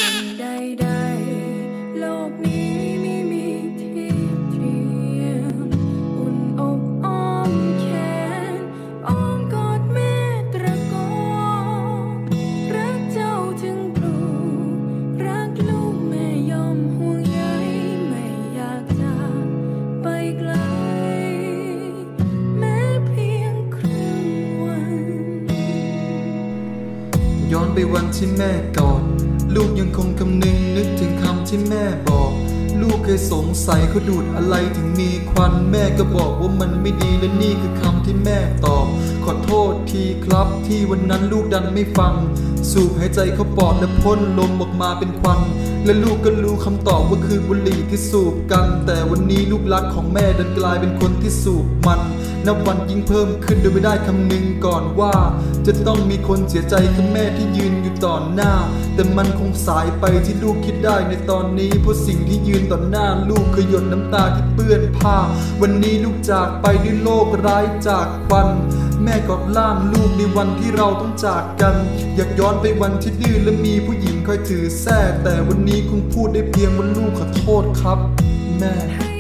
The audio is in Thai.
ใดๆโลกนี้ไม่มีเทียบเทียมอุ่นอกอ้อมแขนอ้อมกอดแม่ตระโกนรักเจ้าจึงปลูกรักลูกแม่ยอมห่วงใยไม่อยากจากไปไกลแม้เพียงครึ่งวันย้อนไปวันที่แม่กอดลูกยังคงคำนึงนึกถึงคำที่แม่บอกลูกเคยสงสัยเขาดูดอะไรถึงมีควันแม่ก็บอกว่ามันไม่ดีและนี่คือคำที่แม่ตอบขอโทษทีครับที่วันนั้นลูกดันไม่ฟังสูบหายใจเข้าปอดและพ่นลมออกมาเป็นควันและลูกก็รู้คำตอบว่าคือบุหรี่ที่สูบกันแต่วันนี้ลูกรักของแม่ดันกลายเป็นคนที่สูบมันนับวันยิ่งเพิ่มขึ้นโดยไม่ได้คำนึงก่อนว่าจะต้องมีคนเสียใจคือแม่ที่ยืนอยู่ต่อหน้าแต่มันคงสายไปที่ลูกคิดได้ในตอนนี้เพราะสิ่งที่ยืนต่อหน้าลูกคือหยดน้ำตาที่เปื้อนผ้าวันนี้ลูกจากไปด้วยโรคร้ายจากควันแม่กอดล่างลูกในวันที่เราต้องจากกันอยากย้อนไปวันที่ดื้อและมีผู้หญิงคอยถือแส้แต่วันนี้คงพูดได้เพียงว่าลูกขอโทษครับแม่